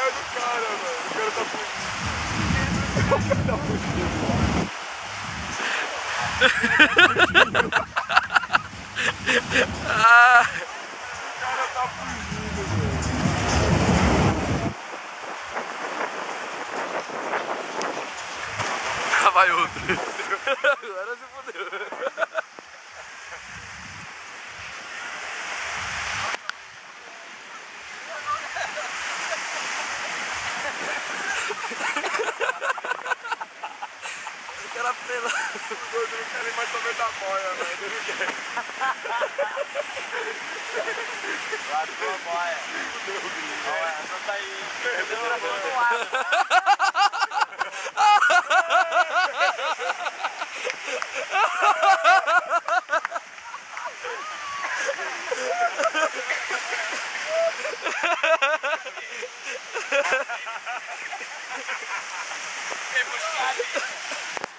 raio do cara, velho. O cara tá fugindo. Ah. O cara tá fugindo, velho. Ah, vai outro. Agora se fodeu. O cara pela. O doido não quer nem mais saber da boia, velho. Ele não quer. Largou a boia. Olha, essa tá aí. Perdeu a boia. Quem buscar ali?